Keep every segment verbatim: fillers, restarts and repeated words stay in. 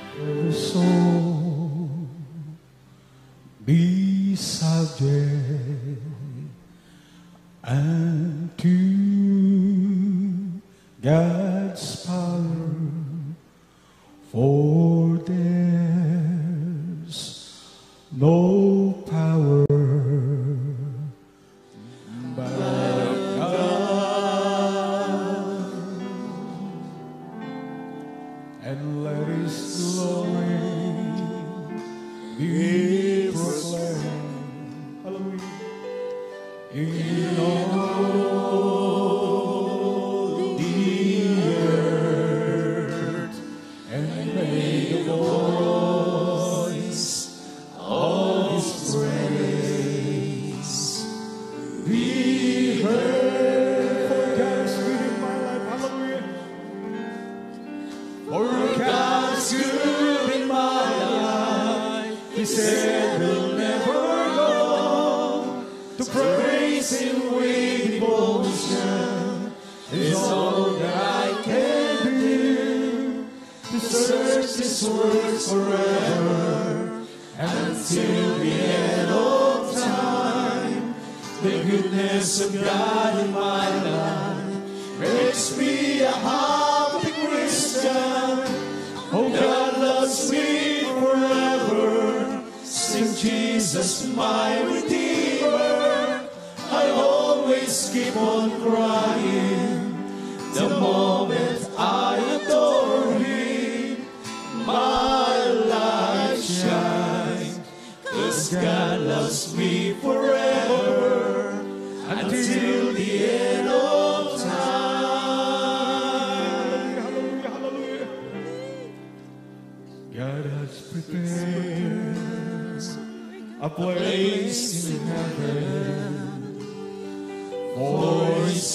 every soul be subject unto God's power, for there's no power but God, and let His glory be proclaimed. Hallelujah. In all the earth, and may the voice of His praise be heard. For God is good in my life. Hallelujah. For God is good in my life. He said we'll never go to praise Him with devotion. Is all that I can do, to search His words forever until the end of time. The goodness of God in my life makes me a happy Christian. Oh, God loves me forever. Sing Jesus, my Redeemer. I always keep on crying the moment I adore Him. My life shines, 'cause God loves me forever until the end of time. Hallelujah, hallelujah. God has prepared a place in heaven for His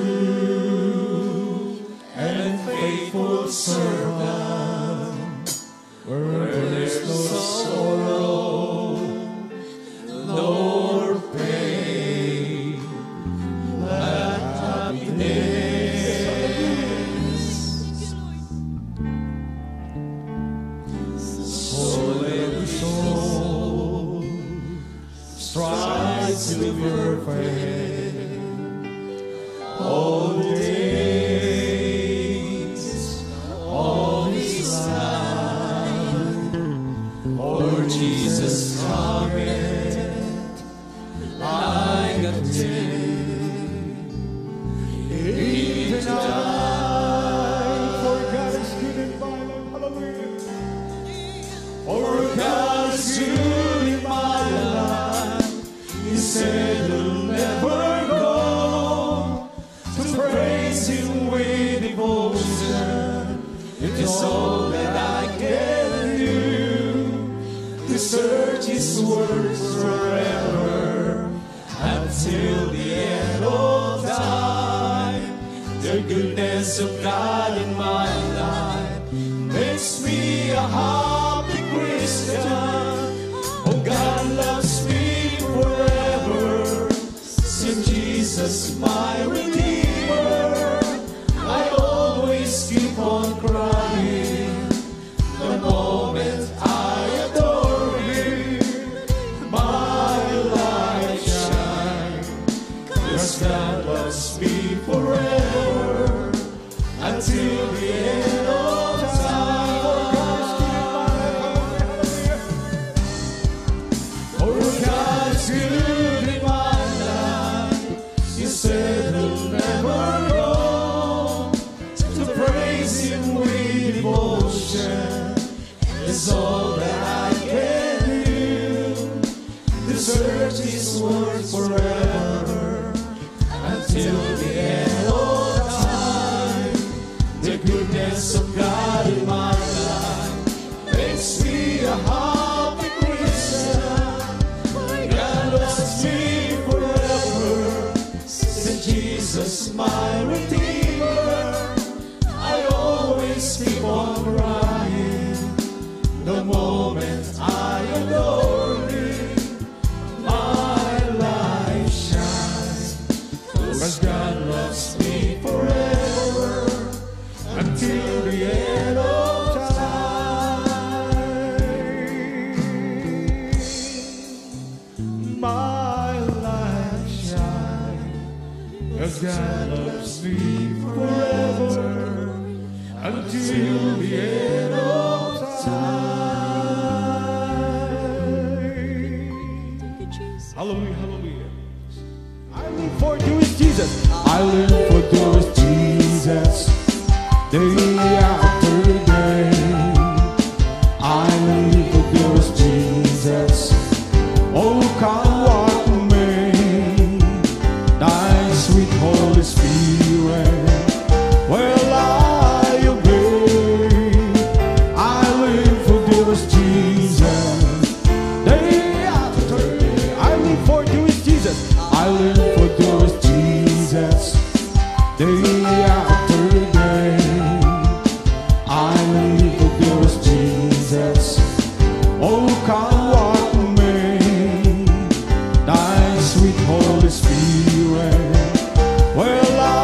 true and faithful servant, where there's no sorrow nor pain, but happiness. So every soul strives to live perfect all the days of His life. For Jesus cometh like a thief in the night. For God is good in my life. Hallelujah. For God is good in my life. He said He'll never go to praise Him with devotion. It's all that I can do, to search His words forever until the end of time. The goodness of God in my life makes me a happy Christian. Oh, God loves me forever. Sing Jesus, my Redeemer. I always keep on crying the moment I adore Him. My life shines, 'cause God loves me forever until the end of time. For God is good in my life. He said He'll never go to praise Him with devotion. It's all that I can do, to search His word forever until the end of time. The goodness of God in my life makes me a happy Christian. God loves me forever. Sing Jesus, my Redeemer. I always keep on crying the moment I adore Him. My life shines, 'cause God loves me forever until the end of time. God loves me forever until the end of time. Hallelujah, hallelujah. I live for Deus Jesus. I live for Deus Jesus. Day after day. I live for Deus Jesus. Oh, come what may. Thy sweet Holy Spirit will I obey. I live for Deus Jesus. Day after day. I live for Deus Jesus. I live for Deus Jesus. Day after day. I live for Deus Jesus. Oh, come what may. Thy sweet Holy Spirit will I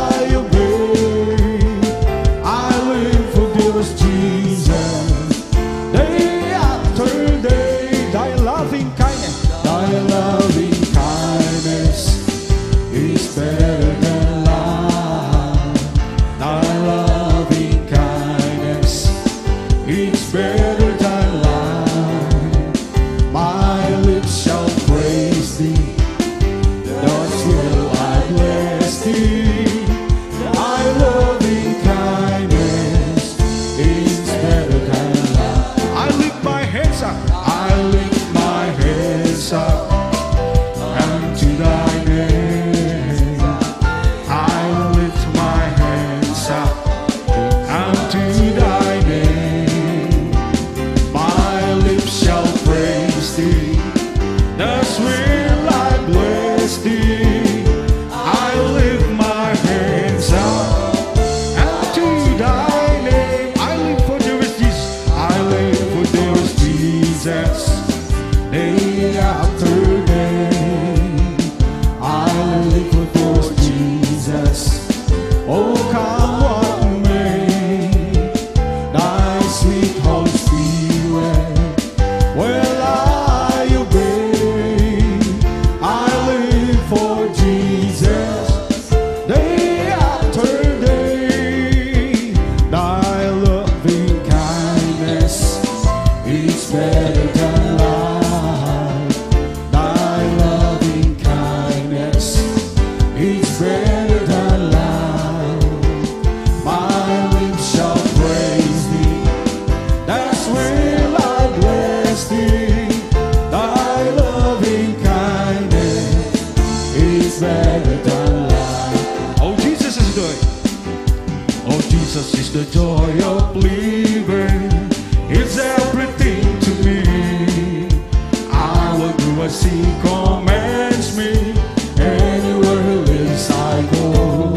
obey. I live for Deus Jesus. Day after day. Thy loving kindness, thy loving kindness is better than life. Thy loving kindness is better than life. My lips shall praise thee, thus will I bless thee. Thy loving kindness is better than life. I lift my hands up, I lift my hands up unto thy name. I lift my hands up unto thy name. My lips shall praise thee, thus will I bless thee. I lift my hands up unto thy name. I live for Deus Jesus. I live for Deus Jesus. Day after day. I live for Deus Jesus. Oh, come what may. Thy sweet Holy Spirit will I obey. I live for Jesus. Day after day. Thy loving kindness is better than life. Thy loving kindness is better than life. My lips shall praise thee, thus will I bless thee. Thy loving kindness is better than life. Oh, Jesus is good. Oh, Jesus is the joy of living. It's everything to me. I will do as He commands me. Anywhere He leads I go.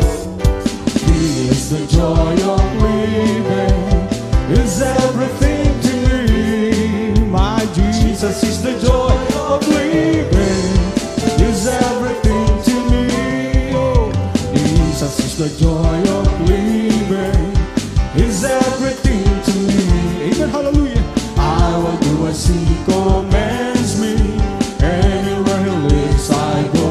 He is the joy of living. It's everything to me. My Jesus is the joy of living. It's everything to me. Oh, Jesus is the joy of living. It's everything to me. Amen. Hallelujah. I will do as He commands me. Anywhere He leads I go.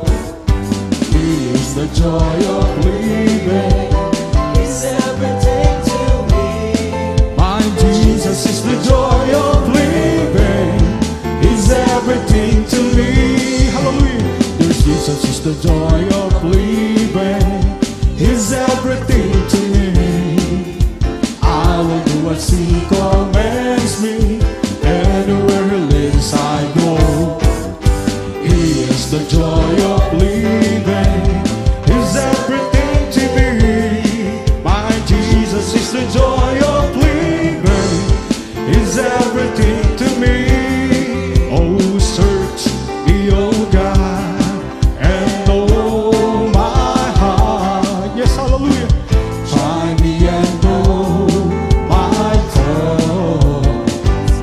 He is the joy of living. It's everything to me. My Jesus is the joy of living. He's everything to me. Hallelujah. Yes, Jesus is the joy of living. He's everything to me. I will do as He commands me. Anywhere He leads I go. He is the joy of living. He's everything to me. My Jesus is the joy of living. He's everything to me. Oh, search me, oh God, and know my heart. Yes, hallelujah. Try me and know my thoughts.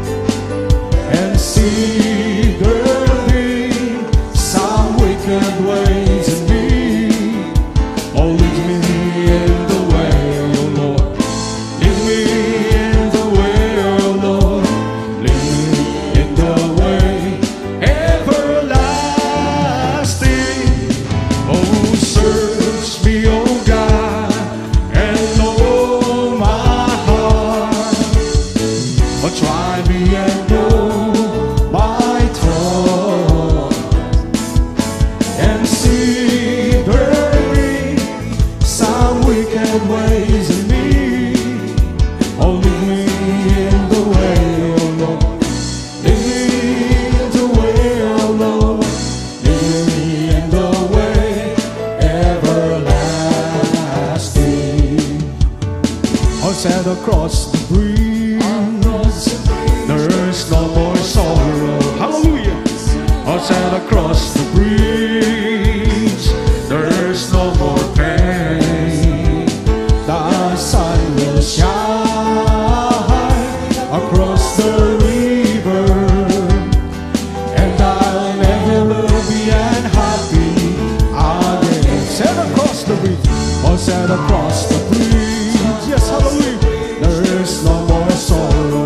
breeze. There's no more sorrow. Hallelujah. I said across the breeze. There's no more pain. The sun will shine across the river, and I'll never be unhappy again. Said across the breeze. I said across the breeze. Yes, hallelujah. There's no more sorrow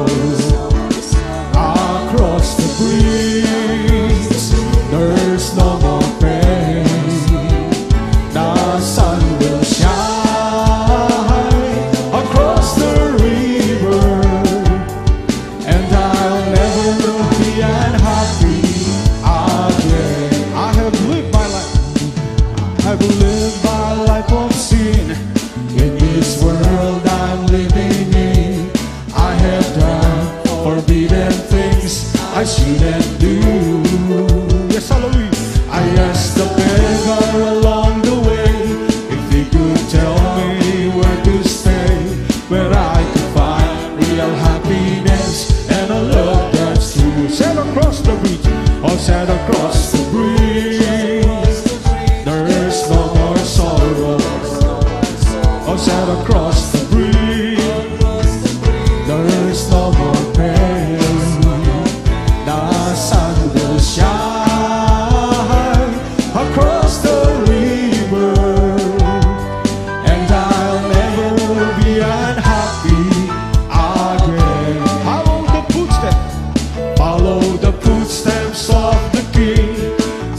across the breeze. There's no more pain. The sun will shine across the river, and I'll never be unhappy again. I have lived my life. I've lived my life of sin. In this world I'm living in, I have done forbidden things I shouldn't do. Yes, hallelujah. I asked the beggar along the way if he could tell me where to stay, where I could find real happiness and a love that's true. Said across the bridge, oh, said across the bridge. There is no more sorrow. Oh, said across the bridge. There is no more pain. The sun will shine across the river, and I'll never be unhappy again. Follow the footsteps, follow the footsteps of the King.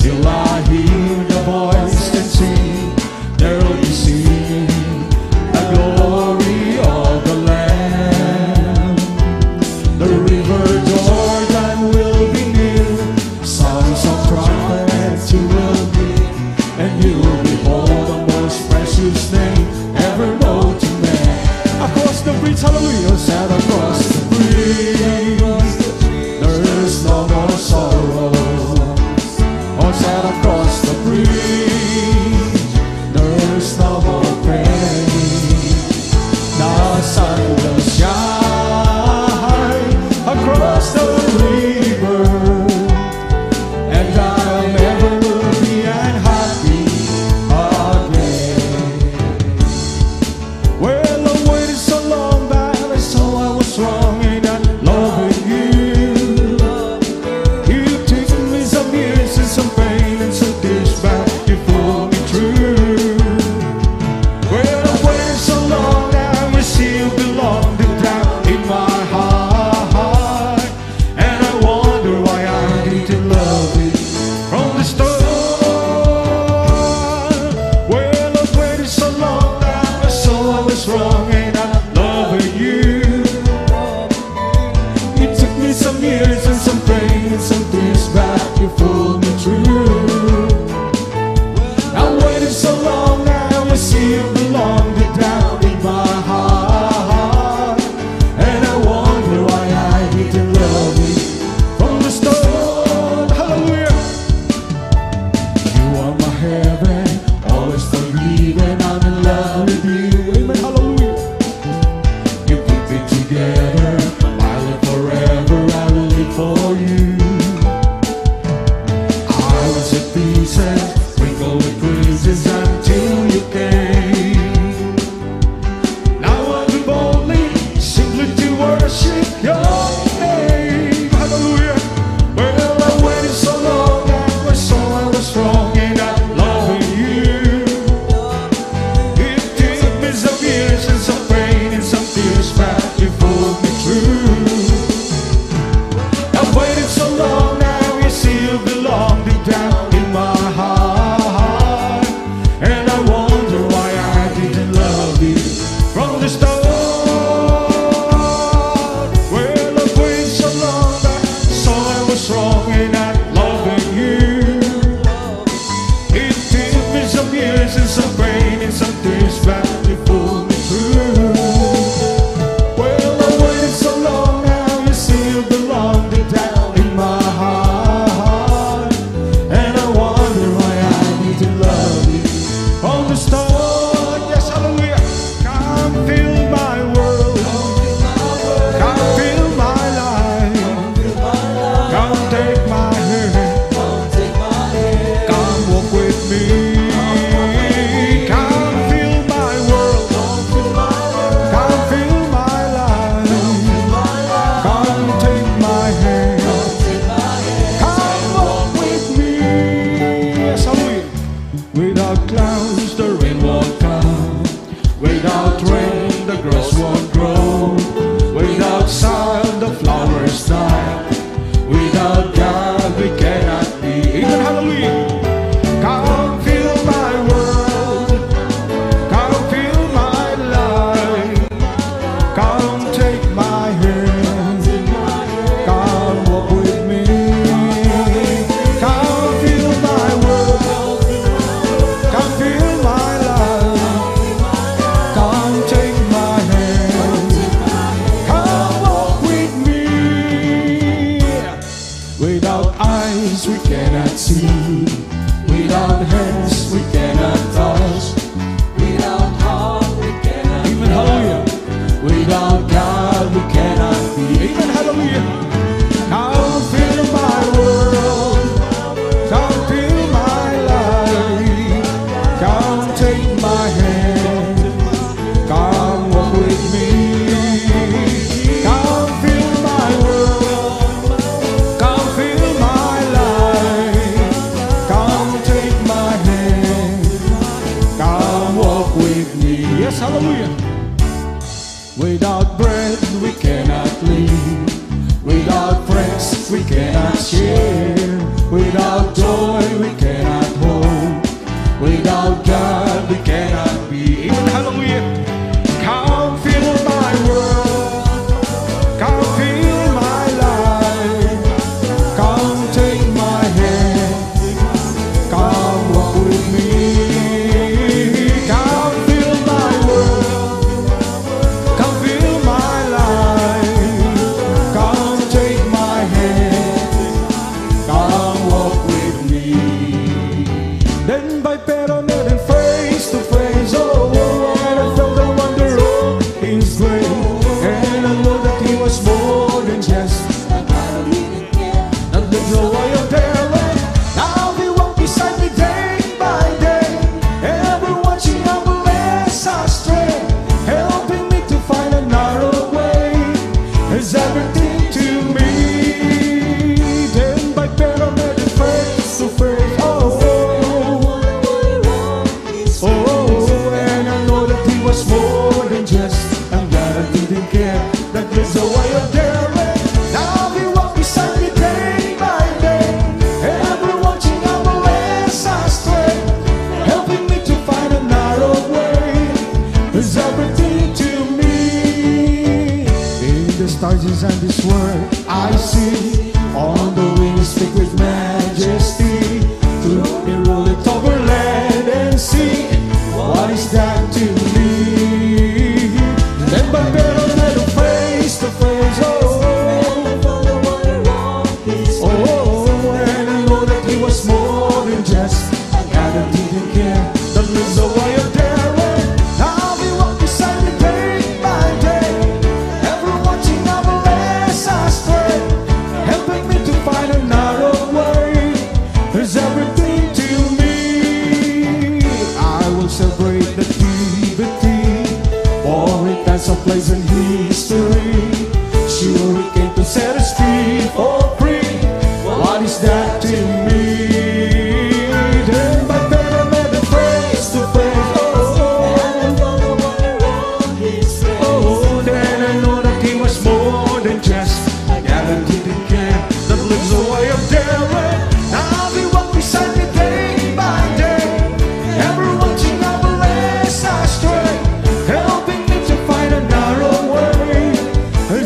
see. Without hands we cannot touch. Without heart we cannot Amen, hallelujah. Without God we cannot be. Amen, hallelujah. Come fill my world. Come fill my life. Come take my hand. Come walk with me. Come fill my world. Come fill my life. Come take my hand. Come walk with me. Yes, hallelujah. Without bread we cannot live. Without friends we cannot share. Without joy we cannot hope. Without God we cannot be. Amen, hallelujah. Come fill my world. Come fill my life. Come take my hand. Come walk with me. Come fill my world. Come fill my life. Come take my hand. Come walk with me. Then by Peronet and face to face, oh, and I felt the wonder of His grace, and I know that He was more than just not the joy of their life. Now He walked beside me day by day, ever watching how the less I stray, helping me to find a narrow way. Is everything to me. Then by Peronet and face to face, oh, oh, and I know that He was more than just. I'm glad I didn't care. That was the way of their way. Now He walked beside me day by day, ever watching how the less I stray, helping me to find a narrow way. Is everything to me. In the stars and this world I see, on the wings speak with majesty. To me rule it over land and sea. What is that to me? Then by Peronet face to face, oh, oh, and I know that He was more than just. God, I didn't care. That was the way of their way. Now He walked beside me day by day, ever watching how the less I stray, helping me to find a narrow way. There's everything to me. I will celebrate the liberty, for it has a place in history. Sure, He came to set us free for free. What is that to me? Then by Peronet face to face, oh, oh, then I know that He was more than just. Yeah, I didn't care. That lives the way of their way. Now He walked beside me day by day, ever watching how the less I stray, helping me to find a narrow way.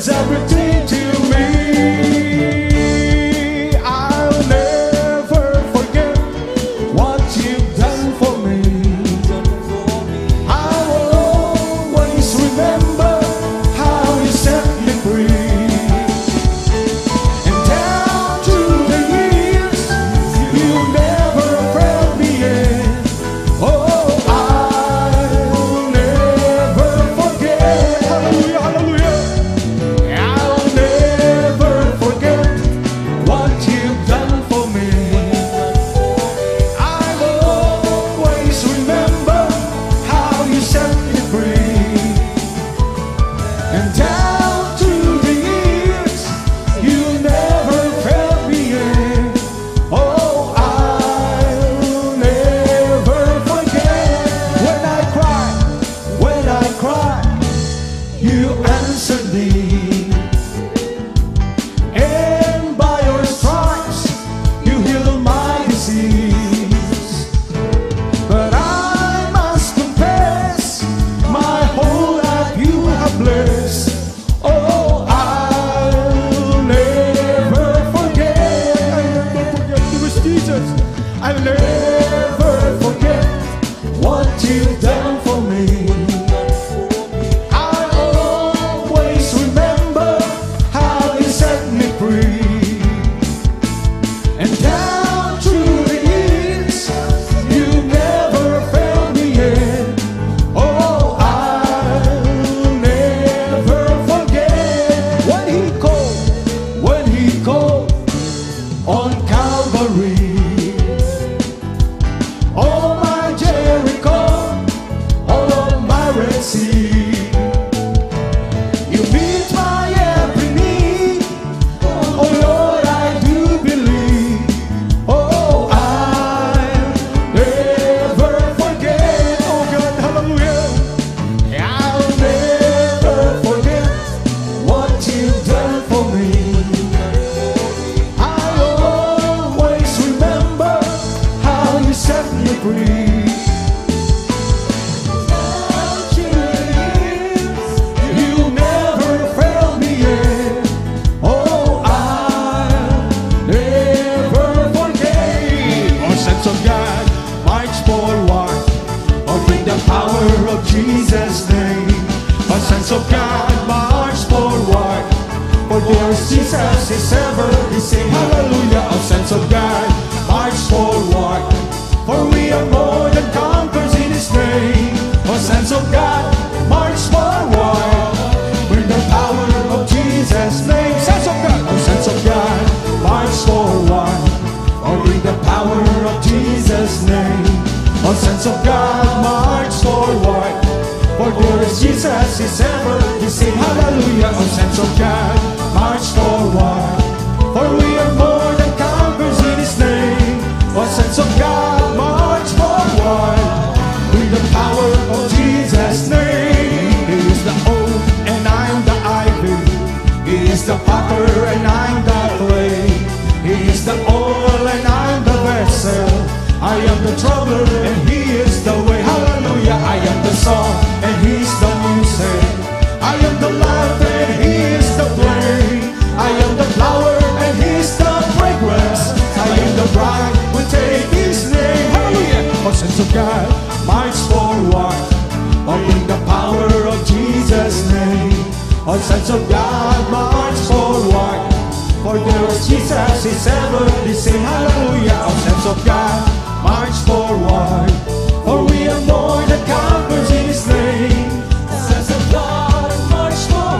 For there is Jesus is ever the same. Hallelujah, all saints of God, march forward. For we are more than conquerors in His name. All saints of God, march forward. With the power of Jesus' name. Saints of God, all saints of God, march forward. For with the power of Jesus' name. All saints of God, march forward. For there is Jesus is ever the same. Hallelujah, all saints of God, march forward. For we are more than conquerors in His name. All saints of God, march forward. With the power of Jesus' name. He is the oak and I'm the ivy. He is the potter and I'm the clay. He is the oil and I'm the vessel. I am the troubler and He is the way. Hallelujah, I am the song and He's the music. I am the life and He is the flame. I am the flower and He's the fragrance. I am the bride, we take His name. Hallelujah, all saints of God, march forward. All in the power of Jesus' name. All saints of God, march forward. For there is Jesus is ever the same. Hallelujah, all saints of God, march forward. For we are more than conquerors in His name. Saints of God, march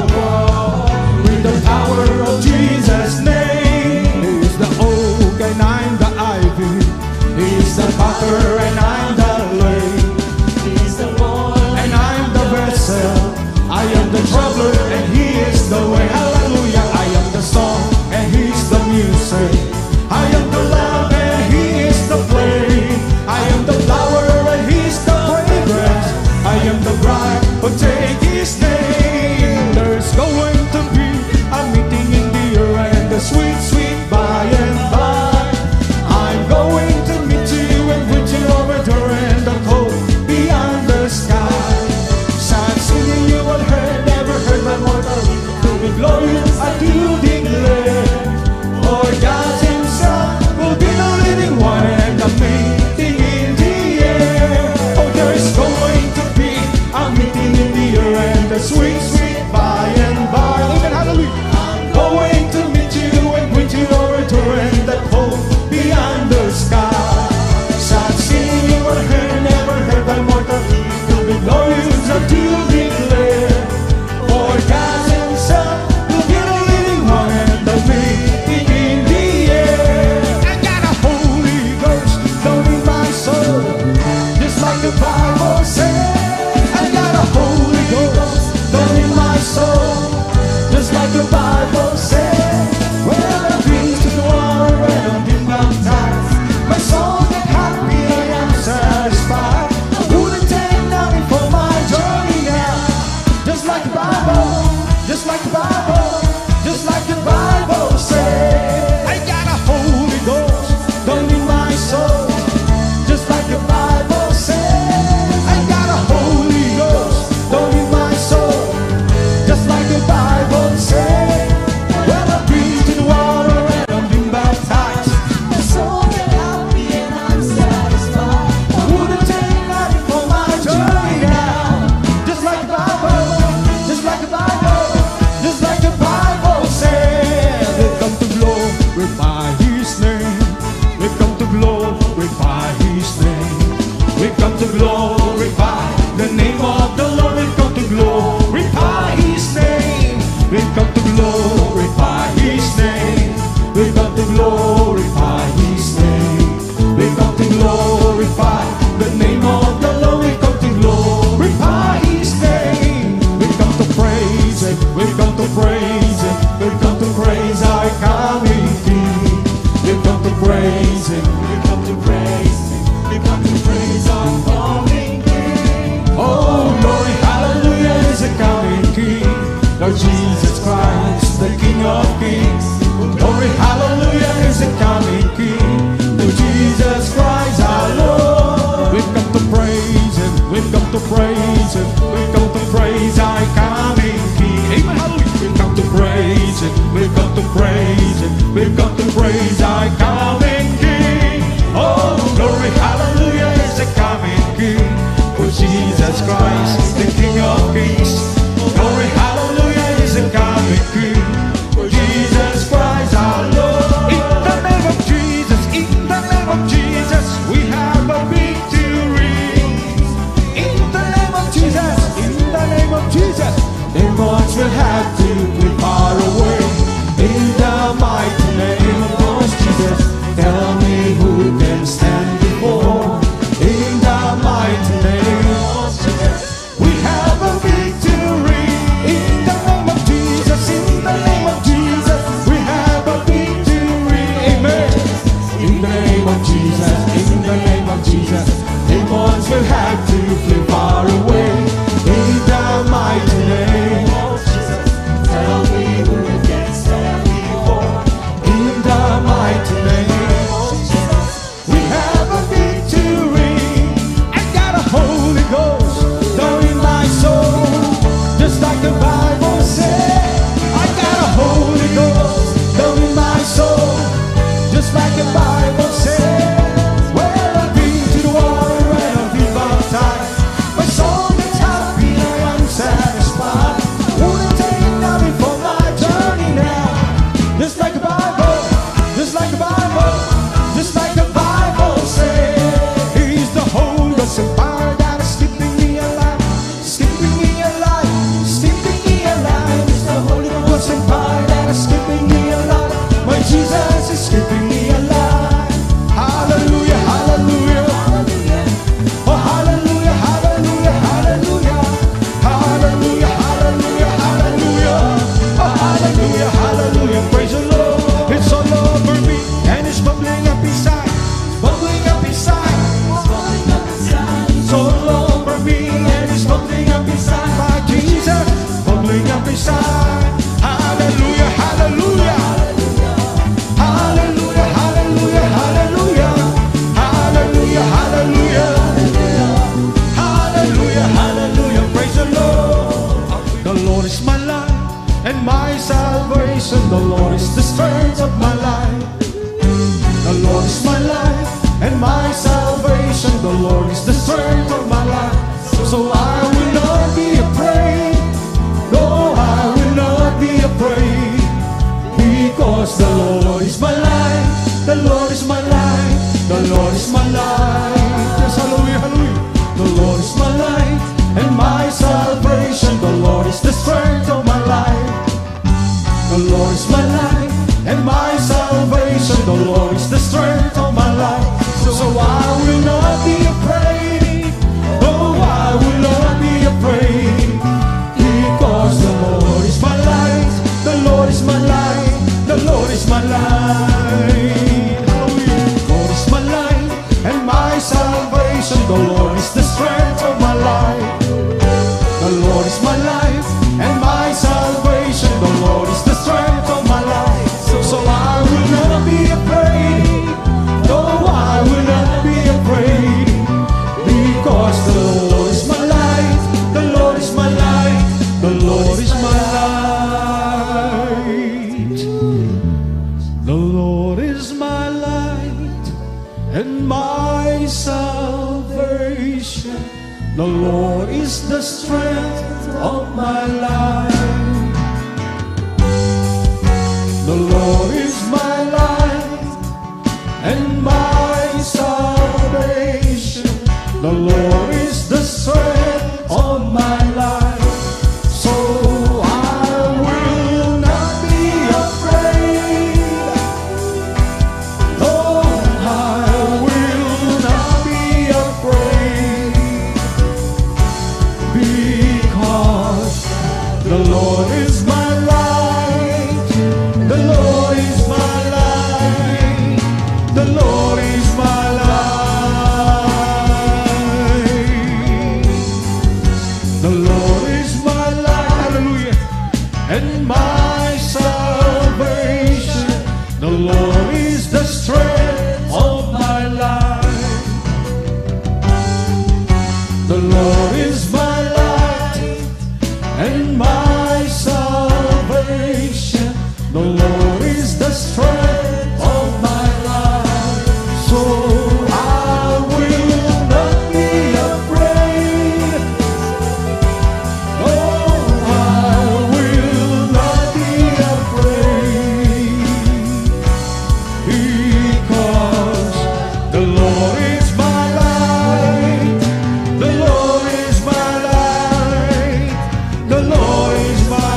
forward. With the power of Jesus' name. He is the oak and I'm the ivy. He is the potter and I'm the clay. He is the one, And I'm the vessel. I am the troubler and He is the way. Hallelujah, I am the song and He's the music. I am the lamp and He is the flame. I am the flower and He's the fragrance. I am the bride, but take His name. There's going to be a meeting in the air and the sweet, sweet by and by. I'm going to meet you and put you over there and the cold beyond the sky. Sad singing you will heard, never heard by mortal. To be glorious, I do declare. For God Himself will be the living one and the meeting in the air. Oh, there is going to be a meeting in the air and the sweet, sweet by and by. Amen, hallelujah. I'm going to meet you and put you over to and the cold beyond the sky. Sad singing you will heard, never heard by mortal. To be glorious, I do declare. For God Himself will be the living one and the meeting in the air. I got a Holy Ghost down in my soul, just like the Bible says. I got a Holy Ghost down in my soul, just like the Bible says. When I've been to the water and I've been baptized, my soul get happy and I'm satisfied. I wouldn't take nothing for my journey now. Just like the Bible, just like the Bible, just like the Bible says. I got a Holy Ghost down in my soul, just like the Bible says. I got a Holy Ghost down in my soul, just like the Bible says. Well, I've been to the water and I've been baptized. my soul get happy and I'm satisfied. I wouldn't take nothing for my journey now. Just like the Bible, just like the Bible, just like the Bible says. We come to glorify His name. We come to glorify His name. We come to glorify the name of the Lord. We come to glorify His name. We come to glorify His name. We come to glorify His name. We come to glorify the name of the Lord. We come to glorify His name. We come to praise Him. We come to praise Him. We come to praise our coming King. We come to praise Him. We come to praise Him. We come to praise our coming King. Oh, glory, hallelujah is a coming King. Lord Jesus Christ, the King of Kings. Glory, hallelujah is a coming King. Lord Jesus Christ, our Lord. We've come to praise Him. We've come to praise Him. We've come to praise our coming King. Amen, hallelujah. We've come to praise Him. We've come to praise Him. We've come to praise our coming King. Oh, glory, hallelujah is a coming King. For Jesus Christ, the King of Kings. Glory, hallelujah is a coming King. For constant power that is keeping me alive. My Jesus is keeping me alive. Hallelujah, hallelujah. Oh, hallelujah, hallelujah, hallelujah. Hallelujah, hallelujah, hallelujah. Oh, hallelujah, hallelujah. Praise the Lord. It's all over me and it's bubbling up inside. Bubbling up inside. It's all over me and it's bubbling up inside. My Jesus, bubbling up inside. Hallelujah, hallelujah. Hallelujah, hallelujah, hallelujah. Hallelujah, hallelujah. Hallelujah, hallelujah. Praise the Lord. The Lord is my life and my salvation. The Lord is the strength of my life. The Lord is my life and my salvation. The Lord is the strength of my life. So I will not be afraid. No, I will not be afraid. Because the Lord is my life. The Lord is my life. The Lord is my life. Yes, hallelujah, hallelujah. The Lord is my life and my salvation. The Lord is the strength of my life. The Lord is my life and my salvation. The Lord is the strength of my life. So I will not be afraid. Oh, I will not be afraid. Because the Lord is my life. The Lord is my life. The Lord is my life. Hallelujah. The Lord is my life and my salvation. The Lord is the strength of my life. The Lord is my life and my salvation. The Lord is the strength of my life. So I will not be afraid. No, I will not be afraid. Because the Lord is my life. The Lord is my life. The Lord is my light. The Lord is my light and my salvation. The Lord is the strength of my life. The Lord is my light and my salvation. The Lord is the strength of my life. So I will not be afraid. Oh, I will not be afraid. Because the Lord is my light. The Lord is my light. The Lord is my light. The Lord is my light. Hallelujah. And my salvation. The Lord is the strength of my life. The Lord is my light and my salvation. The Lord is the strength of my life. So I will not be afraid. Oh, I will not be afraid. Because the Lord is my light. The Lord is my light. The Lord is my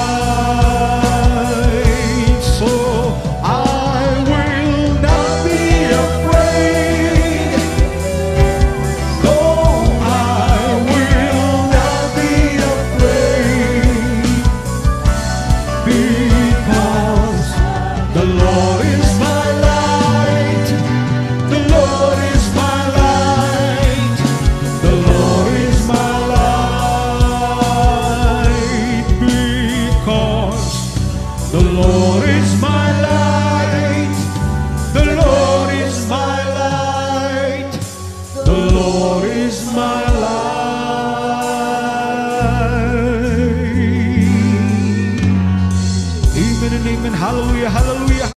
light. So I will not be afraid. No, I will not be afraid. Because the Lord is my light. The Lord is my light. The Lord is my light. Because the Lord is my light. The Lord is my light. The Lord is my light. Amen and amen. Hallelujah. Hallelujah.